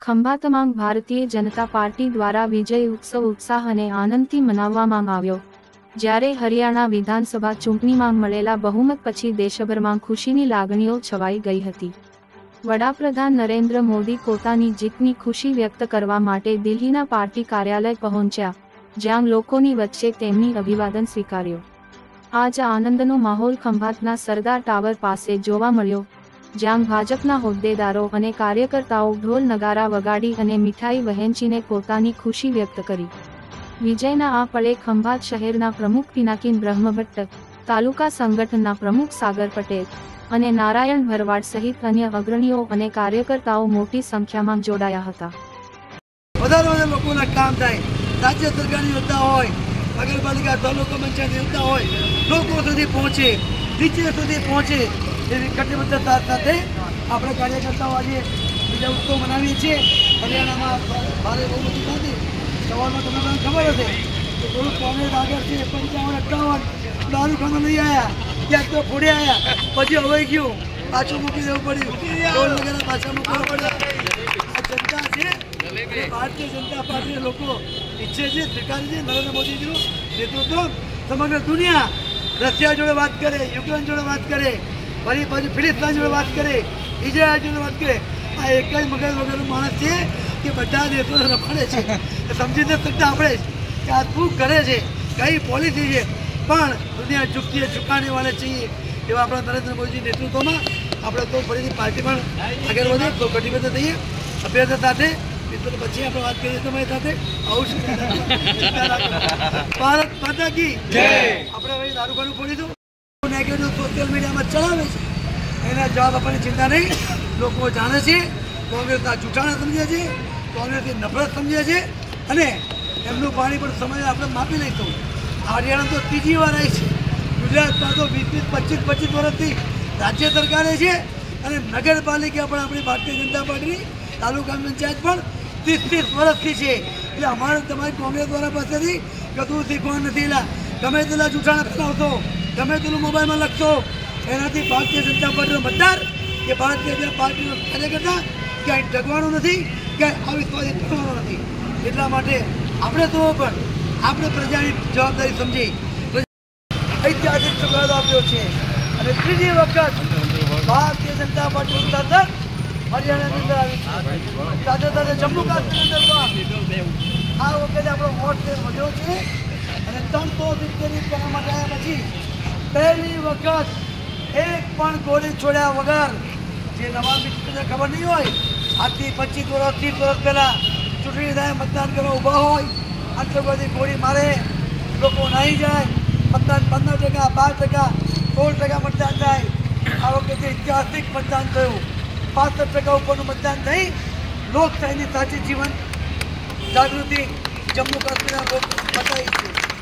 ખંભાતમાં Bharatiya Janata party દ્વારા વિજય ઉત્સવ ઉત્સાહ અને આનંદથી મનાવવામાં આવ્યો, જ્યારે હરિયાણા વિધાનસભા ચૂંટણીમાં મળેલા બહુમત પછી દેશભરમાં ખુશીની લાગણીઓ છવાઈ ગઈ હતી। વડાપ્રધાન નરેન્દ્ર મોદી પોતાની જીતની ખુશી વ્યક્ત કરવા માટે દિલ્હીના પાર્ટી કાર્યાલય પહોંચ્યા, જ્યાં લોકોની વચ્ચે તેમની અભિવાદન સ્વીકાર્યો। આજ આનંદનો માહોલ ખંભાતના સરદાર ટાવર પાસે જોવા મળ્યો, જ્યાં ભાજપના હોદ્દેદારો અને કાર્યકર્તાઓ ઢોલ નગારા વગાડી અને મીઠાઈ વહેંચીને પોતાની ખુશી વ્યક્ત કરી। વિજયના આ પળે ખંભાત શહેરના પ્રમુખ પિનાકીન બ્રહ્મભટ્ટ, તાલુકા સંગઠનના પ્રમુખ સાગર પટેલ અને નારાયણ ભરવાડ સહિત અન્ય અગ્રણીઓ અને કાર્યકર્તાઓ મોટી સંખ્યામાં જોડાયા હતા। વધારે લોકોના કામ થાય, રાજ્ય સરકારની યોજના હોય, નગરપાલિકા તાલુકા પંચાયત યોજના હોય, લોકો સુધી પહોંચે, નીચે સુધી પહોંચે, એવી કટિબદ્ધતા સાથે આપણે કાર્યકર્તાઓ આજે બીજા ઉત્સવ મનાવીએ છીએ। હરિયાણામાં ભારે બહુમતી નથી, સવારમાં તમને મને ખબર હશે કે થોડુંક કોંગ્રેસ આગળ છે, 55-58 દારૂખાના લઈ આવ્યા, ક્યાંક તો ફોડી આવ્યા, પછી હવે ગયું પાછું મૂકી દેવું પડ્યું, ટોલ વગેરે પાછા મૂકવા પડ્યા। આ જનતા છે, ભારતીય જનતા પાર્ટીના લોકો ઈચ્છે છે, સ્વીકારે છે નરેન્દ્ર મોદીજીનું નેતૃત્વ। સમગ્ર દુનિયા રશિયા જોડે વાત કરે, યુક્રેન જોડે વાત કરે, ફરી પાછી ફિલિસ્તીન જોડે વાત કરે, ઇઝરાયલ જોડે વાત કરે, આ એક જ મગજ વગરનો માણસ છે કે બધા દેશો રખડે છે। સમજી નથી શકતા આપણે કે આ શું કરે છે, કઈ પોલિસી છે, પણ દુનિયા ઝૂકતી ઝુકાને વાળે છીએ એવા આપણા નરેન્દ્ર મોદીજી નેતૃત્વમાં આપણે તો ફરીથી પાર્ટી પણ આગળ વધે તો કટિબદ્ધ થઈએ અભ્યર્થના સાથે। મિત્રો પછી આપણે વાત કરીએ તમારી સાથે, ભારત માતા કી જય। આપણે હવે દારૂખાનું ખોલીશું, નેગેટિવ સોશિયલ મીડિયામાં ચલાવે છે, એના જવાબ આપવાની ચિંતા નહીં। લોકો જાણે છે કોંગ્રેસના જૂઠાણા સમજે છે, કોંગ્રેસની નફરત સમજે છે, અને એમનું પાણી પણ સમય આપણે માપી લઈશું। હરિયાણા તો ત્રીજી વાર આવી છે, ગુજરાતમાં તો 20-25 વર્ષથી રાજ્ય સરકારે છે, અને નગરપાલિકા પણ આપણી ભારતીય જનતા પાર્ટીની તાલુકા પંચાયત પણ 30 વર્ષથી છે। એટલે અમારે તમારી કોંગ્રેસ દ્વારા પાસેથી કશું શીખવા નથી। ગમે તેટલા જૂઠાણા ફેલાવશો, ગમે તેટલું મોબાઈલમાં લખશો, એનાથી ભારતીય જનતા પાર્ટીનો મતદાર કે ભારતીય જનતા પાર્ટીનો કાર્યકર્તા ક્યાંય ડગવાનો નથી, ક્યાંય અવિશ્વાસી કરવાનો નથી। એટલા માટે આપણે તો પણ આપણે પ્રજાની જવાબદારી સમજી ઐતિહાસિક ચુકાદો આપ્યો છે, અને ત્રીજી વખત ભારતીય જનતા પાર્ટીનું શાસન હરિયાણાની અંદર આવી છે, સાથે સાથે જમ્મુ કાશ્મીરની અંદર પણ આ વખતે આપણો વોટ વધ્યો છે, અને 370 માટે આવ્યા પછી પહેલી વખત એક પણ ગોળી છોડ્યા વગર, જે નવા મિત્રોને ખબર નહીં હોય, આજથી 25 વર્ષ 30 વર્ષ પહેલાં ચૂંટણી થાય, મતદાન કરવા ઊભા હોય, આતંકવાદી ગોળી મારે, લોકો નાહી જાય, મતદાન 15%, 12%, 16% મતદાન થાય। આ વખતે ઐતિહાસિક મતદાન થયું, 65% ઉપરનું મતદાન થઈ। લોકશાહીની સાચી જીવન જાગૃતિ જમ્મુ કાશ્મીરના લોકો બતાવી છે।